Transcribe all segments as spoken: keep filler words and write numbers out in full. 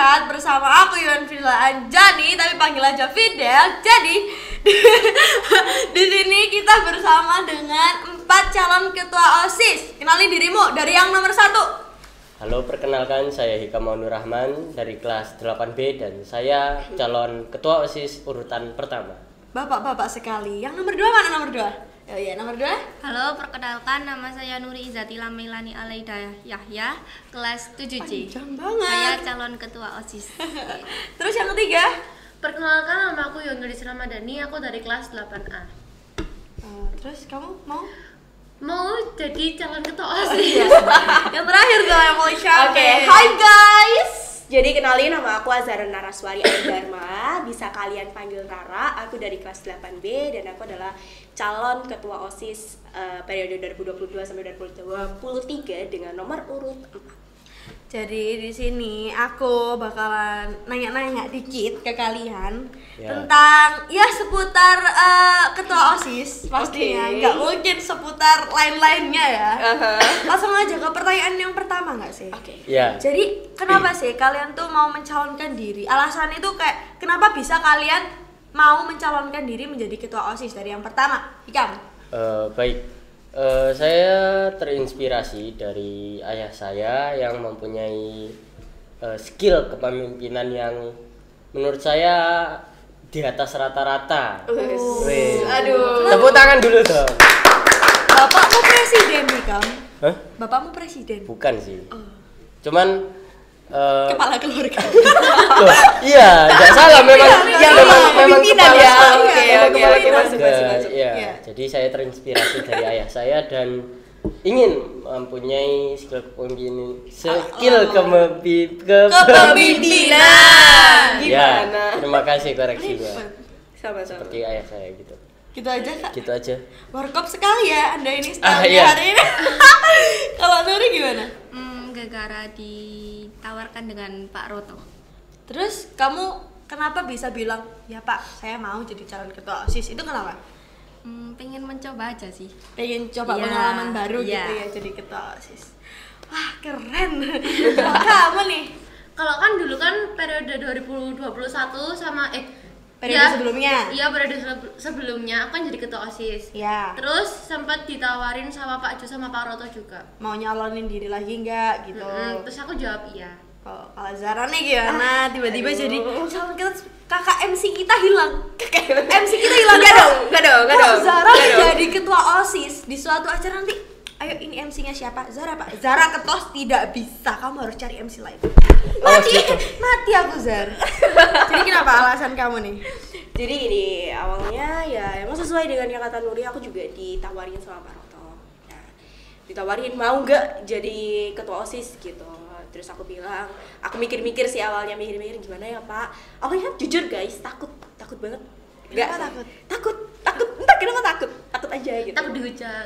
Curhat bersama aku Yuan Fidela Anjani, tapi panggil aja Fidel. Jadi di, di sini kita bersama dengan empat calon ketua OSIS. Kenali dirimu dari yang nomor satu. Halo, perkenalkan saya Hikam Maunur Rahman dari kelas delapan B dan saya calon ketua OSIS urutan pertama. Bapak-bapak sekali. Yang nomor dua mana nomor dua? Oh iya, nomor dua. Halo, perkenalkan nama saya Nuri Izatila Melani Aleida Yahya, kelas tujuh C. Panjang banget. Saya calon ketua OSIS. Terus yang ketiga? Perkenalkan, nama aku Yonulis Ramadhani, aku dari kelas delapan A. Uh, terus kamu mau? Mau jadi calon ketua OSIS. Yang terakhir dong yang mau siapa? Oke, hai guys. Jadi kenalin, nama aku Azhara Naraswari Dharma. Bisa kalian panggil Rara. Aku dari kelas delapan B dan aku adalah calon ketua OSIS uh, periode dua ribu dua puluh dua sampai dua ribu dua puluh tiga dengan nomor urut empat. Jadi di sini aku bakalan nanya-nanya dikit ke kalian ya. tentang ya seputar uh, ketua OSIS pastinya, Okay. nggak mungkin seputar lain-lainnya ya. Uh-huh. Langsung aja ke pertanyaan yang pertama nggak sih? Oke. Okay. Ya. Jadi kenapa sih kalian tuh mau mencalonkan diri? Alasan itu kayak kenapa bisa kalian mau mencalonkan diri menjadi ketua OSIS dari yang pertama? Ikam? Uh, baik. Uh, saya terinspirasi dari ayah saya yang mempunyai uh, skill kepemimpinan yang menurut saya di atas rata-rata. Uh, Wih. Aduh. Tepuk tangan dulu dong. Bapakmu presiden Ikam? Hah? Bapakmu presiden? Bukan sih. Oh. Cuman uh, Kepala keluarga. loh, iya, nggak salah memang. Ya, memang memang memang pimpinan kepala ya. sekolah. Oke, Memang oke, kepala oke, keluarga. masuk, masuk, masuk. Iya. Iya. Jadi saya terinspirasi dari ayah saya dan ingin mempunyai skill kepemimpinan, skill kemempi- ke- Kepemimpinan. Ya, Gimana? terima kasih koreksinya. Sama-sama. Seperti ayah saya gitu. Gitu aja kak. Gitu aja. Warkop sekali ya anda ini Ah, stylenya iya. hari ini. Kalau Nuri gimana? Hmm, gara-gara ditawarkan dengan Pak Roto. Terus kamu kenapa bisa bilang ya Pak saya mau jadi calon ketua OSIS? Itu kenapa? Hmm, pengen mencoba aja sih. Pengen coba Iya, pengalaman baru iya. gitu ya jadi ketua OSIS. Wah keren. Kalau kamu nih Kalau kan dulu kan periode dua ribu dua puluh satu sama eh periode ya, sebelumnya. Iya, periode se- sebelumnya aku kan jadi ketua OSIS. Ya. Terus sempat ditawarin sama Pak Jo sama Pak Roto juga. Mau nyalonin diri lagi nggak gitu? Mm-mm, terus aku jawab iya. Kalau kalau Zara nih gimana? Tiba-tiba jadi calon kita kakak M C kita hilang. M C kita hilang Enggak dong, enggak dong, enggak Kalau dong. Zara Enggak dong. jadi ketua OSIS di suatu acara nanti, ayo ini M C-nya siapa? Zara Pak. Zara ketos tidak bisa, kamu harus cari M C lain. Mati, gitu. mati aku Zara. Jadi kenapa alasan kamu nih? Jadi ini awalnya ya emang sesuai dengan yang kata Nuri, aku juga ditawarin sama Pak Roto. Nah, ditawarin mau nggak jadi ketua OSIS gitu. Terus aku bilang, aku mikir-mikir sih awalnya mikir-mikir gimana ya Pak. Awalnya jujur guys, takut, takut banget. Kenapa sih. takut? Takut, takut. Entah kenapa takut, takut aja gitu. Takut dihujat.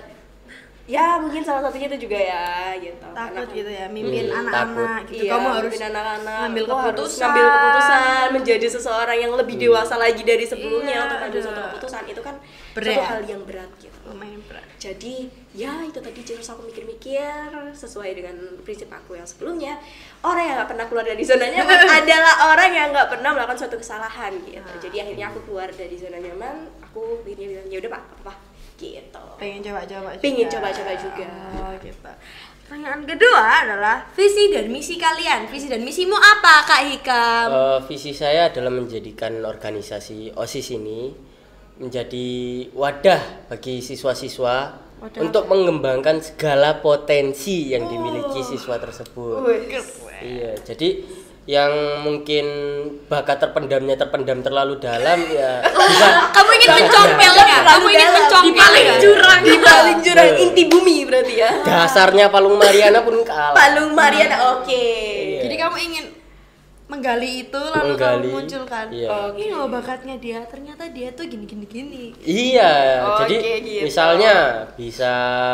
Ya mungkin salah satunya itu juga ya gitu. Takut Karena- gitu ya, mimpin Hmm, anak-anak takut. gitu. Iya, Kamu harus memimpin anak-anak, ngambil Kau harus keputusan. ngambil keputusan, menjadi seseorang yang lebih dewasa lagi dari sebelumnya Iya, untuk mengambil aduh. suatu keputusan itu kan Berat. suatu hal yang berat gitu. lumayan berat. Jadi ya itu tadi terus aku mikir-mikir sesuai dengan prinsip aku yang sebelumnya, orang yang nggak pernah keluar dari zona nyaman adalah orang yang nggak pernah melakukan suatu kesalahan gitu. Jadi akhirnya aku keluar dari zona nyaman, aku akhirnya bilang ya udah Pak, apa gitu. Pengen coba-coba juga. Pengen coba-coba juga. Oh, gitu. Pertanyaan kedua adalah visi dan misi kalian. Visi dan misimu apa, Kak Hikam? Uh, visi saya adalah menjadikan organisasi OSIS ini menjadi wadah bagi siswa-siswa Wadah untuk mengembangkan segala potensi yang dimiliki siswa tersebut. Iya, jadi yang mungkin bakat terpendamnya terpendam terlalu dalam ya bisa Kamu ingin bisa- mencompelnya? Kamu ingin mencompel di paling ya? jurang, di paling jurang Betul. inti bumi berarti ya. dasarnya Palung Mariana pun kalah. Palung Mariana, oke. Iya. Jadi kamu ingin menggali itu lalu Menggali, kamu munculkan. iya. Oh, ini loh bakatnya dia. Ternyata dia tuh gini gini gini. Iya, Oke, jadi gitu. misalnya bisa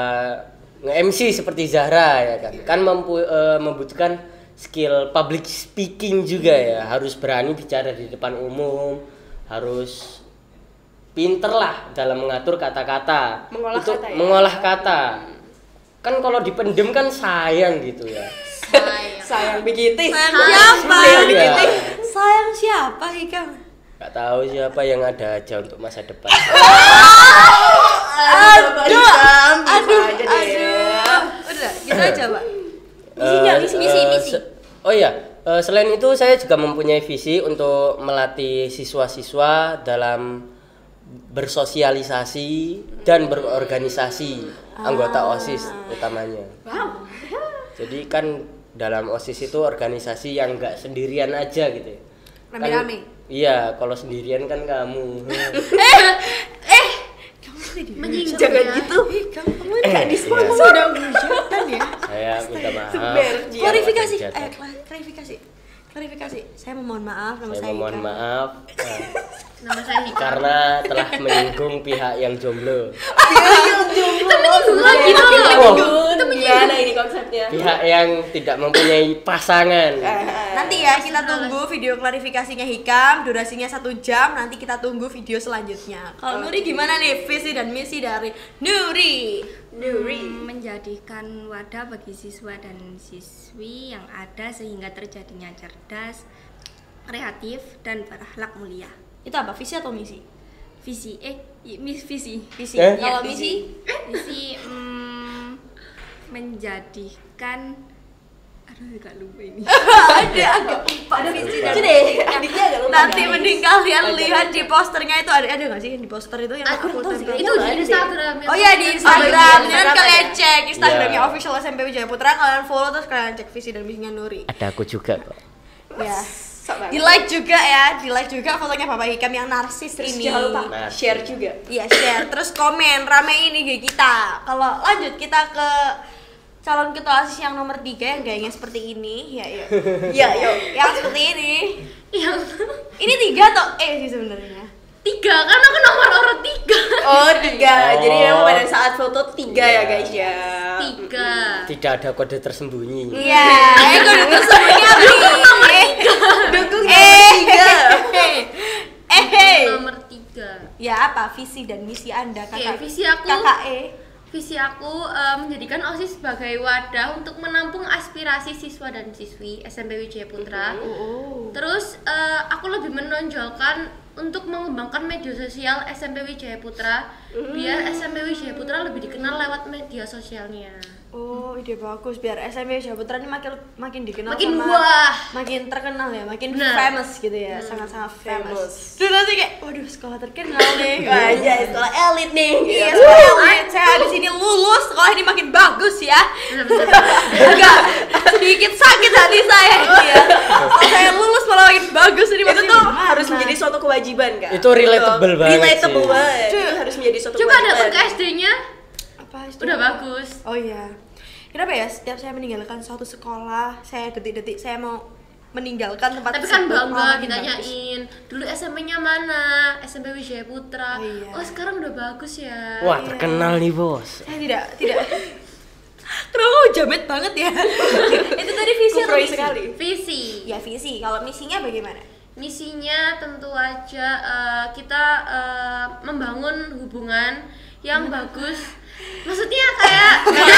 nge-M C seperti Zahra ya kan. Kan mempu- eh, membutuhkan skill public speaking juga ya, harus berani bicara di depan umum, harus pinter lah dalam mengatur kata-kata, Mengolah untuk kata ya? mengolah kata. Kan kalau dipendem kan sayang gitu ya. Sayang. Sayang begitu. Sayang siapa? Sayang Iya. begitu. Sayang siapa Hikam? Gak tahu siapa yang ada aja untuk masa depan. Aduh, Aduh, aduh. Udah, gitu aja, Pak. Misinya, Eh, misi, misi, eh, misi. se- Oh iya, eh, selain itu saya juga mempunyai visi untuk melatih siswa-siswa dalam bersosialisasi dan berorganisasi, anggota OSIS utamanya. Wow. Jadi kan dalam OSIS itu organisasi yang nggak sendirian aja gitu ya. Kan- Rame-rame. Iya, kalau sendirian kan kamu. Eh, kamu tadi Menyinggung Jangan ya. gitu. Eh, kamu kamu Eh, enggak di iya. kamu udah hujatan ya. Saya minta maaf. Seber. Klarifikasi, Jatuh. eh kla- klarifikasi. Klarifikasi. Saya memohon maaf nama Saya saya. memohon Hikam. maaf eh, Nama saya Hikam. karena telah menyinggung pihak yang jomblo. lagi loh. Wow. Itu gimana ini konsepnya? Pihak yang tidak mempunyai pasangan. Nanti ya kita tunggu video klarifikasinya Hikam, durasinya satu jam. Nanti kita tunggu video selanjutnya. Kalau Nuri gimana nih visi dan misi dari Nuri? Nuri. Hmm, menjadikan wadah bagi siswa dan siswi yang ada sehingga terjadinya cerdas, kreatif dan berakhlak mulia. Itu apa visi atau misi? Visi eh i- mis visi. Visi. Eh? Kalau Iya, misi? Visi hmm, menjadikan aduh gak lupa ini. Ada agak lupa visi dan Lucu deh, adiknya agak lupa. nanti guys. mending kalian lihat di posternya itu ada ada nggak sih di poster itu yang Aku aku belum tahu sih, tempel? Itu Ada di deh. Instagram. yang Oh iya di kita- Instagram, iya, dan Instagram kalian ada. cek Instagramnya Iya. official S M P Wijaya Putra, kalian follow terus kalian cek visi dan misinya Nuri. Ada aku juga kok. Ya. Sok banget. Di like juga ya, di like juga fotonya Bapak Hikam yang narsis Terus ini. jangan lupa Nah. share juga. Iya share, terus komen, ramein I G kita. Kalau lanjut kita ke calon ketua OSIS yang nomor tiga yang gayanya seperti ini, ya yuk. Iya, yuk. Yang seperti ini. yang Ini tiga atau eh sih sebenarnya. tiga karena aku nomor urut tiga. Oh, tiga. Oh. Jadi memang pada saat foto tiga ya Iya. guys ya. Tiga. Tidak ada kode tersembunyi. Iya, eh kode tersembunyi apa nih? Dukung Eh, nomor tiga. eh, eh. Nomor tiga. Ya apa visi dan misi Anda Oke, kakak? visi aku- Kakak E. Visi aku eh, menjadikan OSIS sebagai wadah untuk menampung aspirasi siswa dan siswi S M P Wijaya Putra. Oh. Terus eh, aku lebih menonjolkan untuk mengembangkan media sosial S M P Wijaya Putra biar S M P Wijaya Putra lebih dikenal lewat media sosialnya. Oh, ide bagus biar S M P Wijaya Putra ini makin makin dikenal Makin sama wah. makin terkenal ya, makin Benar. famous gitu ya, sangat-sangat famous. Famous. Terus nanti kayak, waduh sekolah terkenal nih. Wajah sekolah elit nih. Iya, sekolah elit. Saya habis ini lulus, sekolah ini makin bagus ya. Agak sedikit sakit hati saya ini ya. Kalau saya lulus malah makin bagus ini Itu maksudnya tuh gimana? harus menjadi suatu kewajiban kan? Itu relatable banget Relatable sih. banget. Itu harus menjadi suatu Coba kewajiban. datang ke S D-nya, apa itu? udah bagus. Oh iya. Kenapa ya setiap saya meninggalkan suatu sekolah, saya detik-detik saya mau meninggalkan tempat Tapi kan tersebut, bangga malah makin bagus. ditanyain, dulu S M P-nya mana? S M P Wijaya Putra. Oh, iya. Oh, sekarang udah bagus ya. Wah, terkenal nih, Bos. Saya tidak, tidak. Kenapa kamu jamet banget ya? Itu tadi visi atau Kuproy misi? sekali. Visi. Ya visi. Kalau misinya bagaimana? Misinya tentu aja eh, kita eh, membangun hubungan yang bagus. Maksudnya kayak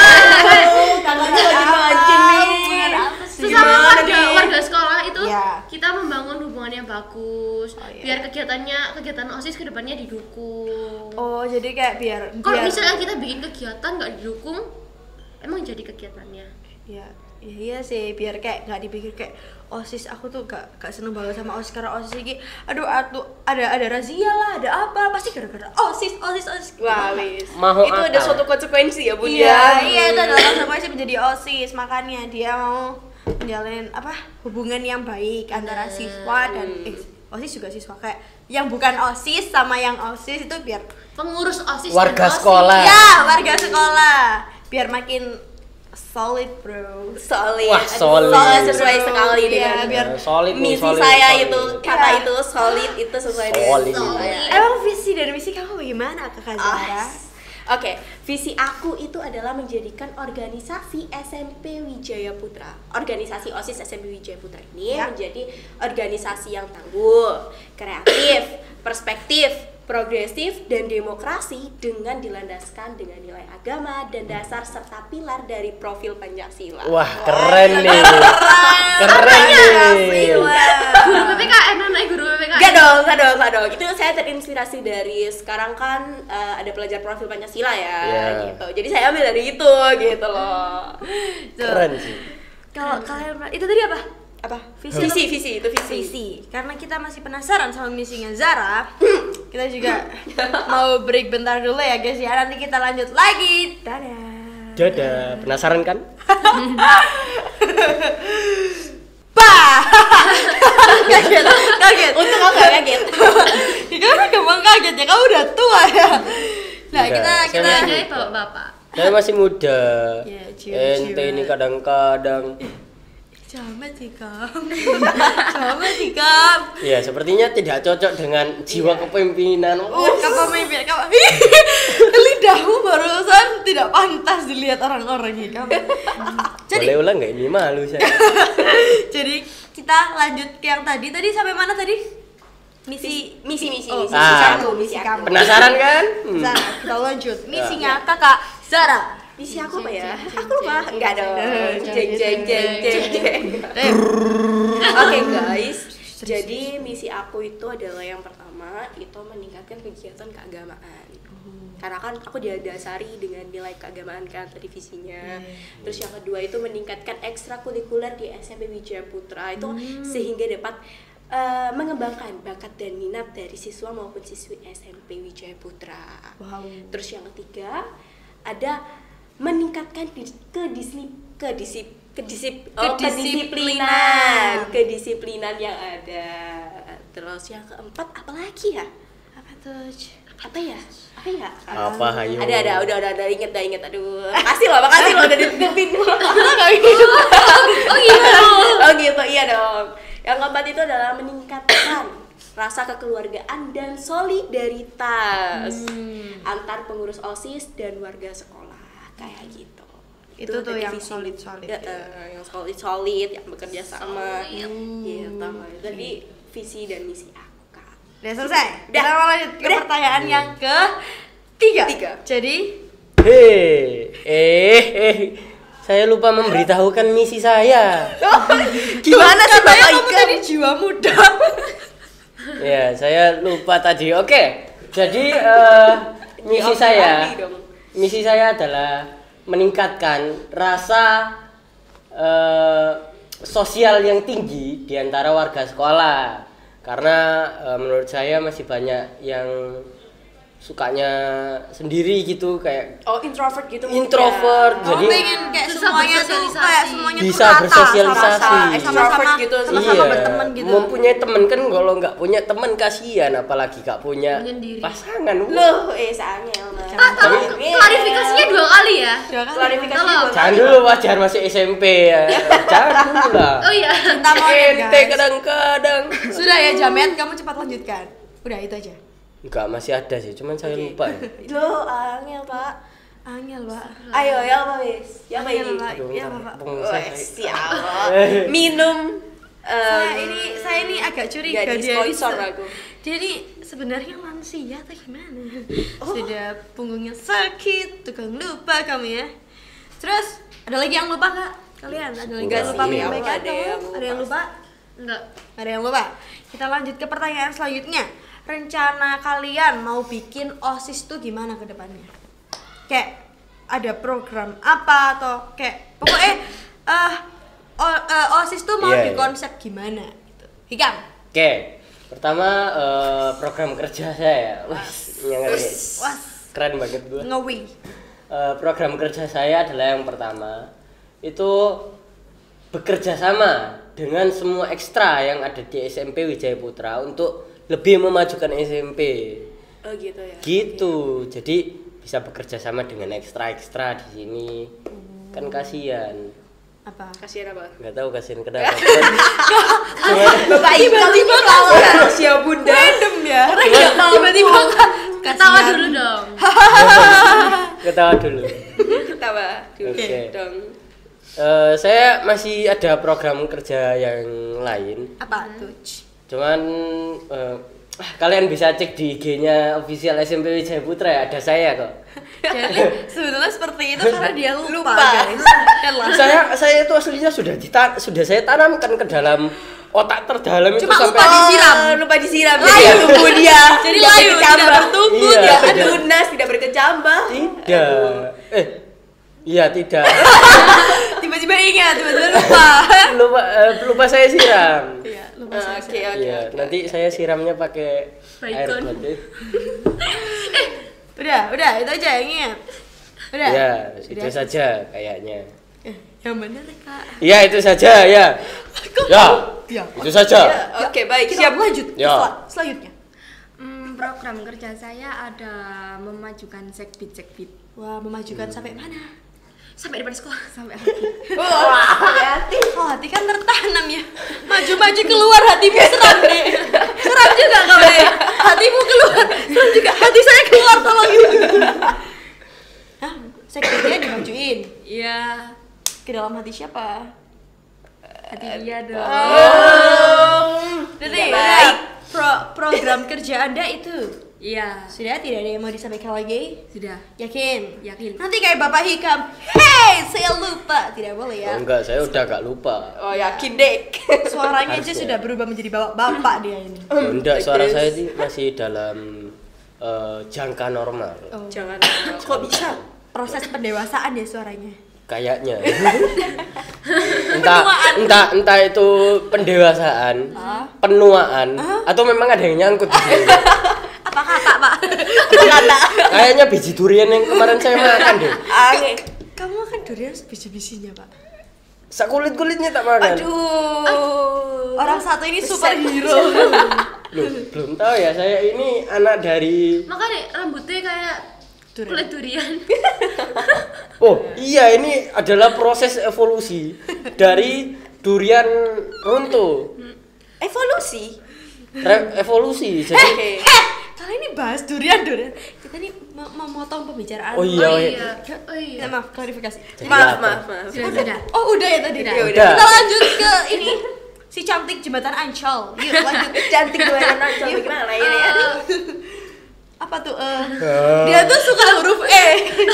Kakaknya lagi mancing nih. sesama Gimana warga nih? warga sekolah itu Ya. kita membangun hubungan yang bagus. Oh, iya. Biar kegiatannya kegiatan OSIS kedepannya didukung. Oh, jadi kayak biar Kalau biar misalnya kita bikin kegiatan nggak didukung, emang jadi kegiatannya. ya, ya iya sih biar kayak nggak dipikir kayak OSIS aku tuh gak, gak seneng banget sama OSIS karena OSIS ini aduh atuh ada ada razia lah ada apa pasti gara-gara OSIS OSIS OSIS. Wah, wis. Mau Itu ada akal. suatu konsekuensi ya, Bun Iya, ya. iya itu adalah konsekuensi menjadi OSIS, makanya dia mau menjalin apa hubungan yang baik antara siswa dan eh OSIS juga siswa kayak yang bukan OSIS sama yang OSIS itu biar Pengurus OSIS Warga dan OSIS. sekolah. ya warga sekolah biar makin solid bro. Solid. Wah, Aduh, solid. sesuai sekali Iya, dengan biar Eh, solid nih, misi solid, saya solid. itu kata Iya. itu solid itu sesuai Solid. dengan saya. Emang visi dan misi kamu bagaimana kakak Zara? Ah, Oke, visi aku itu adalah menjadikan organisasi S M P Wijaya Putra. Organisasi OSIS S M P Wijaya Putra ini Ya. menjadi organisasi yang tangguh, kreatif, perspektif, progresif dan demokrasi dengan dilandaskan dengan nilai agama dan dasar serta pilar dari profil Pancasila. Wah, keren nih. Keren nih. Guru P P K N, anak guru P P K N. Gak dong, gak dong, gak dong. Itu saya terinspirasi dari sekarang kan uh, ada pelajar profil Pancasila ya, Yeah. gitu. Jadi saya ambil dari itu, gitu loh. Keren sih. Kalau kalian itu tadi apa? Apa? Visi, Visi, visi, itu visi. Visi. Karena kita masih penasaran sama misinya Zara, kita juga mau break bentar dulu ya guys ya. Nanti kita lanjut lagi. Dadah. Dadah. Penasaran kan? Bah. Kaget, kaget. Untung aku gak kaget. Kamu gampang kaget ya, kamu udah tua ya. Nah, Enggak, kita saya kita masih- Jadi bapak-bapak. Saya masih muda. Ya, jiwa-jiwa. Ente ini kadang-kadang. Jamet sih kamu. Jamet sih kamu. Ya, sepertinya tidak cocok dengan jiwa kepemimpinan. Uh, kepemimpinan kamu. Lidahmu barusan tidak pantas dilihat orang-orang ya kamu. Jadi, Boleh ulang nggak ini, malu saya. jadi kita lanjut ke yang tadi. Tadi sampai mana tadi? Misi Misi, misi, Oh, misi, Ah. kamu, misi kamu. Penasaran kan? Hmm. Zara, kita lanjut. Misinya Kakak Zara. Misi aku apa ya? Aku lupa. Enggak dong. jeng, Jeng jeng jeng jeng jeng. Eh, Oke guys, jadi misi aku itu adalah yang pertama itu meningkatkan kegiatan keagamaan. Karena kan aku didasari dengan nilai keagamaan kan tadi visinya. Terus yang kedua itu meningkatkan ekstrakurikuler di S M P Wijaya Putra itu sehingga dapat eh, mengembangkan bakat dan minat dari siswa maupun siswi S M P Wijaya Putra. Wow. Terus yang ketiga ada meningkatkan di, kedisip, kedisip, kedisip, oh, kedisiplinan, kedisiplinan yang ada. Terus yang keempat apa lagi ya? apa tuh? Apa ya? Apa ya? Apa, hayu? Ada ada udah udah udah inget dah inget aduh. Makasih loh, makasih loh udah ditutupin. Oh gitu. Oh gitu, iya dong. Yang keempat itu adalah meningkatkan rasa kekeluargaan dan solidaritas antar pengurus OSIS dan warga sekolah kayak gitu. Itu tuh tadi yang visi. solid-solid Ya, ya. eh, yang solid solid yang bekerja sama gitu. Jadi visi dan misi aku kak. Udah selesai? Udah. Kita mau lanjut ke Udah. pertanyaan yang ke tiga. Tiga. Jadi Hei, eh, eh, saya lupa memberitahukan misi saya. Gimana sih katanya Bapak kamu Ika? tadi jiwa muda. Ya, saya lupa tadi. Oke, jadi eh, misi saya, Lagi dong. misi saya adalah meningkatkan rasa eh, sosial yang tinggi di antara warga sekolah. Karena eh, menurut saya masih banyak yang sukanya sendiri gitu, kayak Oh introvert gitu mungkin introvert. ya. Jadi Kamu pengen kayak Susah semuanya tuh bersosialisasi. kayak semuanya tuh Bisa rata, bersosialisasi. sama-sama, Extrovert sama-sama gitu, sama-sama iya, berteman gitu. mempunyai teman kan, kalau nggak punya teman kasihan, apalagi nggak punya Menyendiri. pasangan. Loh, eh sangel mah. Ah, tolong Tapi- klarifikasinya dua kali ya. Klarifikasi Tolong. dua Jangan kali. dulu, wajar masih S M P ya. Jangan dulu lah. Oh iya. Cinta monyet Ente guys. kadang-kadang. Sudah ya Jamet, kamu cepat lanjutkan. Udah itu aja. Enggak, masih ada sih, cuman saya lupa ya. Loh, angel pak. Angel, Pak. Ayo, yang apa wis? Yang apa Angel, ini? Pak. Aduh, Ya, bentar, Pak. punggung Wes, saya. siapa? Minum. Saya em, ini saya ini agak curiga nggak dia ini di-sponsor se- aku. Dia ini sebenarnya lansia atau gimana? Oh. Sudah punggungnya sakit, tukang lupa kamu ya. Terus ada lagi yang lupa Kak? Kalian ada lagi Enggak yang lupa sih, menyampaikan aku ada kamu? yang Ada yang lupa? Enggak. Ada yang lupa. Kita lanjut ke pertanyaan selanjutnya. Rencana kalian mau bikin OSIS tuh gimana ke depannya? Kayak ada program apa atau kayak pokoknya eh o- eh, OSIS tuh mau Iya, iya. dikonsep gimana gitu. Hikam. Oke, pertama eh, program kerja saya. Wah, yang Wah, keren banget gua. ngewi. Eh, program kerja saya adalah yang pertama itu bekerja sama dengan semua ekstra yang ada di S M P Wijaya Putra untuk lebih memajukan S M P. Oh gitu ya. Gitu. Jadi bisa bekerja sama dengan ekstra-ekstra di sini. Kan kasihan. Apa? Kasihan apa? Nggak tahu kasihan kenapa. Cuman- Bapak tiba-tiba lawan rahasia bunda. Random ya. Cuman- Tiba-tiba Ketawa dulu dong. Ketawa dulu. Ketawa dulu Oke. dong. Eh, saya masih ada program kerja yang lain. Apa tuh? Cuman eh, Kalian bisa cek di I G-nya official S M P W Jaya Putra ya, ada saya kok. Jadi sebetulnya seperti itu karena dia lupa, Lupa. guys. Kan lah. saya saya itu aslinya sudah dita- sudah saya tanamkan ke dalam otak terdalam itu Cuma sampai lupa disiram. Oh, lupa disiram. Layu. Jadi tumbuh dia. Jadi Tidak layu, berkecambah. tidak bertumbuh, Iya. Tidak tidak. tunas, tidak berkecambah. tidak. Eh, iya tidak. Tiba-tiba ingat, tiba-tiba lupa. lupa eh, lupa saya siram. Iya, lupa. Ah, Oke, oke. Iya, oke. nanti saya siramnya pakai air Baygon. putih. Udah, udah, itu aja yang ingat. Udah. Ya, itu Udah. saja kayaknya. Eh, yang benar Kak. Iya, itu saja ya. Ya. Ya. Itu saja. Ya, Oke, baik. Kita Siap. lanjut. Ya. Sel- selanjutnya. Hmm, program kerja saya ada memajukan sekbid-sekbid Wah, memajukan sampai mana? Sampai depan sekolah. sampai Oh, hati-hati. Oh, hati kan tertanam ya. Maju-maju keluar hatimu seram deh. Seram juga kau deh. Hatimu keluar. Seram juga. Hati saya keluar tolong ibu. Hah? Sekretnya dimajuin Iya, ke dalam hati siapa? hati dia dong. Oh. Jadi Tidak udah. baik. Pro program kerja Anda itu iya, sudah tidak ada yang mau disampaikan lagi? sudah. Yakin? Yakin. Nanti kayak Bapak Hikam, hey saya lupa. Tidak boleh ya. Oh, enggak, saya udah gak lupa. Oh, yakin, Dek. Suaranya aja Harusnya. sudah berubah menjadi bapak-bapak dia ini. Oh, enggak, suara Terus. saya ini masih dalam eh, jangka normal. Oh. Jangan. Kok bisa? Proses pendewasaan ya suaranya. Kayaknya. entah entah entah itu pendewasaan, penuaan, atau memang ada yang nyangkut di sini. Apa kata, Pak? Kata. Kayaknya biji durian yang kemarin saya makan deh. Oke. Kamu makan durian sebiji-bijinya, Pak. Sak kulit-kulitnya tak makan. Aduh. Orang satu ini superhero. Loh, belum tahu ya, saya ini anak dari Makanya rambutnya kayak Durian. kulit durian. Oh, iya, ini adalah proses evolusi dari durian runtuh. Evolusi. Re- evolusi. Jadi Oke. Eh, kali ini bahas durian durian. Kita nih mau memotong pembicaraan. Oh iya, Oh iya. iya. Oh iya. Ya, maaf, klarifikasi. Jadi Maaf, apa? maaf, maaf. Sudah, sudah. Oh, udah ya tadi. Udah. Ya udah. Kita lanjut ke ini. Si cantik jembatan Ancol. Yuk, lanjut. Cantik gue anak cantik gimana ini? Aduh. Apa tuh? eh Eh. Dia tuh suka huruf E.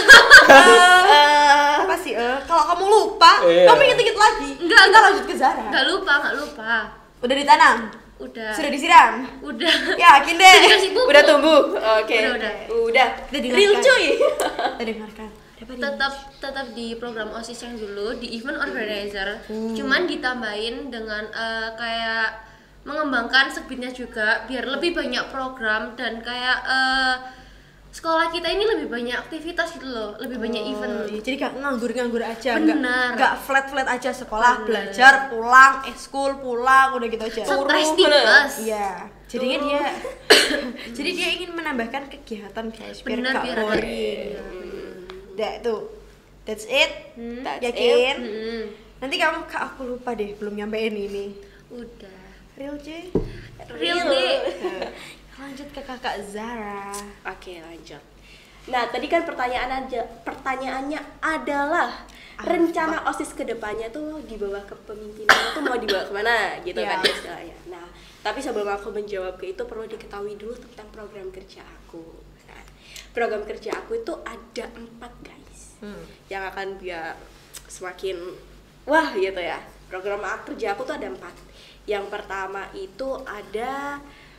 Eh, apa sih? eh Kalau kamu lupa, Iya. kamu inget-inget lagi. Enggak, Kita enggak. lanjut ke Zara. Enggak lupa, enggak lupa. Udah ditanam? Udah. Sudah disiram? Udah. Yakin deh. Dikasih pupuk. Udah tumbuh. Oke. Udah, udah. Udah. Udah dengarkan. Real cuy. Kita dengarkan. Apa nih? tetap tetap di program OSIS yang dulu di event organizer, cuman ditambahin dengan eh, kayak mengembangkan sekbidnya juga biar lebih banyak program dan kayak eh, sekolah kita ini lebih banyak aktivitas gitu loh, lebih banyak event. Iya, jadi gak nganggur-nganggur aja, Benar. gak, gak flat-flat aja sekolah, Benar. belajar, pulang, ekskul, pulang, udah gitu aja. Stres tipes. Iya, jadinya dia, jadi dia ingin menambahkan kegiatan guys, biar Benar, gak biar ada- boring. Udah tuh, that's it. That's Yakin? Mm-mm. Nanti kamu, kak aku lupa deh, belum nyampein ini. Udah. Real C. Real deh. Lanjut ke kakak Zara. Oke, lanjut. Nah, tadi kan pertanyaan aja, pertanyaannya adalah rencana OSIS kedepannya tuh di bawah kepemimpinan tuh mau dibawa kemana gitu Ya. kan istilahnya. Nah, tapi sebelum aku menjawab ke itu perlu diketahui dulu tentang program kerja aku. Nah, program kerja aku itu ada empat guys, Hmm. yang akan biar semakin wah gitu ya. Program kerja aku tuh ada empat. Yang pertama itu ada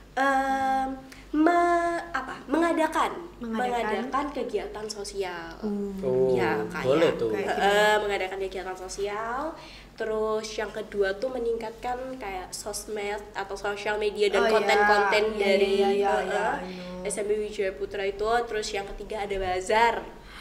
em, me- apa mengadakan, Mengadakan? mengadakan kegiatan sosial. Oh, Ya, kayak boleh tuh. kayak- eh, mengadakan kegiatan sosial. Terus yang kedua tuh meningkatkan kayak sosmed atau sosial media dan Oh, iya. konten-konten Iya, dari iya, iya, eh, iya, eh, S M B W Jaya Putra itu. Terus yang ketiga ada bazar.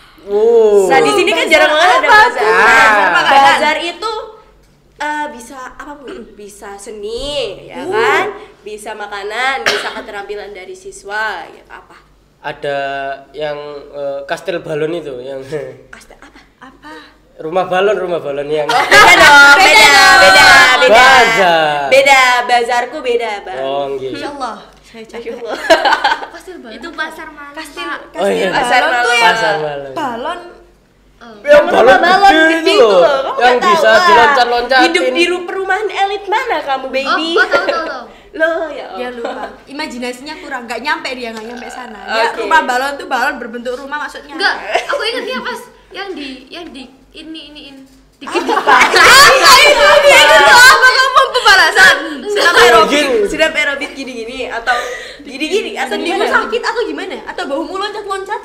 Oh. Nah, di sini kan bazar jarang banget ada apa bazar. tuh? Nah, Bazar makanan. bazar itu eh, bisa apapun, bisa seni, ya kan? Bisa makanan, bisa keterampilan dari siswa, ya apa? Ada yang eh, kastil balon itu, yang Asta apa? Apa? rumah balon, rumah balon yang Beda dong, beda, beda, beda. Bazar. Beda, bazarku beda, Bang. Oh, gitu. Insya Allah, saya capek. Masya Allah. Kastil banget. Itu pasar malam. Kastil, Pak. kastil Oh, iya. Pasar balon tuh malam. yang Pasar balon. balon. Yang Rumah balon gede gede itu loh, Kamu yang nggak tahu bisa lah. diloncat-loncatin. Hidup di ru- perumahan elit mana kamu, Oh, baby? oh tahu tahu tahu. Loh ya Dia Allah. lupa. Imajinasinya kurang, nggak nyampe dia nggak nyampe sana. Dia Oke. rumah balon tuh balon berbentuk rumah maksudnya. Enggak, aku ingatnya pas yang di yang di ini ini ini dikit Dia itu tuh apa kamu pembalasan? Senam aerobik. Sudah aerobik gini-gini atau gini-gini atau Sendimu gimana? sakit atau gimana? Atau bahumu loncat-loncat?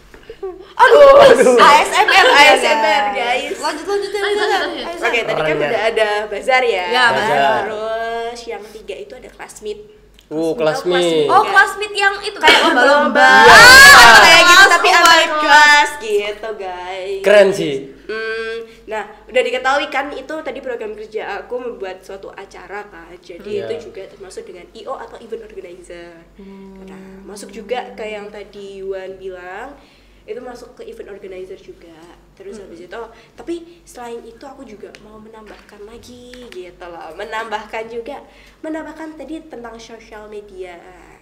Aduh, A S M R, A S M R, guys. Lanjut lanjut lanjut. Lanjut, lanjut. lanjut. Ayo, Oke, San. tadi kan Orangnya. udah ada bazar ya. Ya, bazar. Terus yang ketiga itu ada classmeet. Oh, kelas kelas meet. Oh, classmeet yang itu Kayak kan lomba-lomba. Iya. Kayak gitu tapi Oh my antar God. kelas gitu, guys. Keren sih. Hmm, nah, udah diketahui kan itu tadi program kerja aku membuat suatu acara kan. Jadi Iya. itu juga termasuk dengan I O atau event organizer. Nah, masuk juga ke yang tadi Wan bilang itu masuk ke event organizer juga. Terus habis itu tapi selain itu aku juga mau menambahkan lagi gitu loh. Menambahkan juga menambahkan tadi tentang sosial media.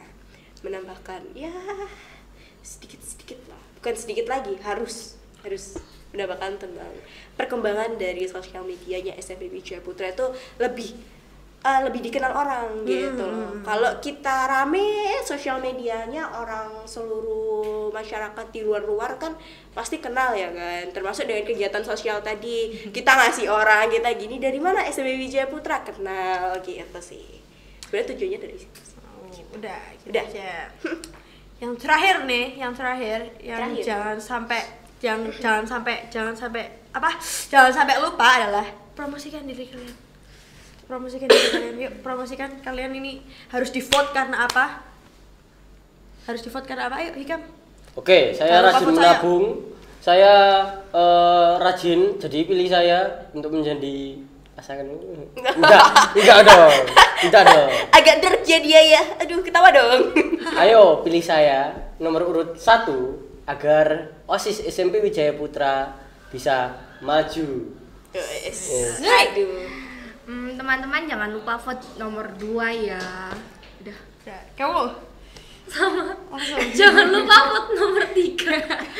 Menambahkan ya sedikit-sedikit lah. Bukan sedikit lagi, harus harus menambahkan tentang perkembangan dari sosial medianya S M P Wijaya Putra itu lebih uh, lebih dikenal orang gitu loh. Kalau kita rame sosial medianya orang seluruh masyarakat di luar-luar kan pasti kenal ya kan. Termasuk dengan kegiatan sosial tadi kita ngasih orang kita gini dari mana S M P Wijaya Putra kenal gitu sih. Sebenarnya tujuannya dari situ. Udah, gitu Udah. aja. Yang terakhir nih, yang terakhir, yang Terakhir. jangan sampai yang jangan sampai jangan sampai apa? Jangan sampai lupa adalah promosikan diri kalian. Promosikan diri kalian. Yuk, promosikan kalian ini harus di vote karena apa? Harus di vote karena apa? Ayo, Hikam. Oke, saya Jangan lupa rajin vote saya. menabung. Saya eh, rajin, jadi pilih saya untuk menjadi pasangan. Enggak, enggak dong. Enggak dong. Agak dark ya dia ya. Aduh, ketawa dong. Ayo pilih saya nomor urut satu agar OSIS S M P Wijaya Putra bisa maju. Yes. Yes. Aduh. Hmm, teman-teman jangan lupa vote nomor dua ya. Udah. Ya, kamu sama. Jangan lupa vote nomor tiga.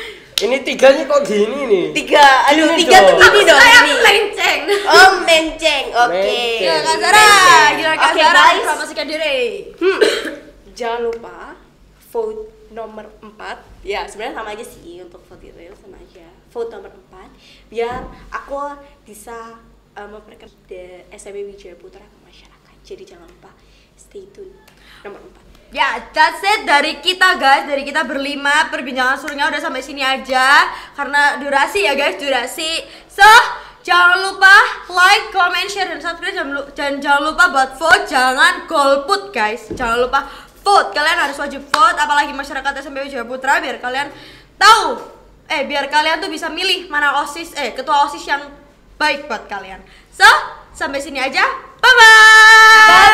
Ini tiganya kok gini nih? Tiga, aduh Gini tiga tuh dong. gini dong Saya ini. melenceng. Oh menceng, oke. Menceng. Gila Kak Zara, gila Kak Oke, Zara, guys. promosikan diri. Hmm. Jangan lupa vote nomor empat. Ya sebenarnya sama aja sih untuk vote itu ya sama aja. Vote nomor empat biar aku bisa uh, memperkenalkan S M P Wijaya Putra ke masyarakat. Jadi jangan lupa stay tune nomor empat. Ya, that's it dari kita guys, dari kita berlima. Perbincangan serunya udah sampai sini aja karena durasi ya guys, durasi. So, jangan lupa like, comment, share, dan subscribe. Jangan lupa, dan jangan lupa buat vote, jangan golput guys. Jangan lupa vote, kalian harus wajib vote. Apalagi masyarakat S M P Wijaya Putra biar kalian tahu, eh biar kalian tuh bisa milih mana OSIS, eh ketua OSIS yang baik buat kalian. So, sampai sini aja. Bye bye.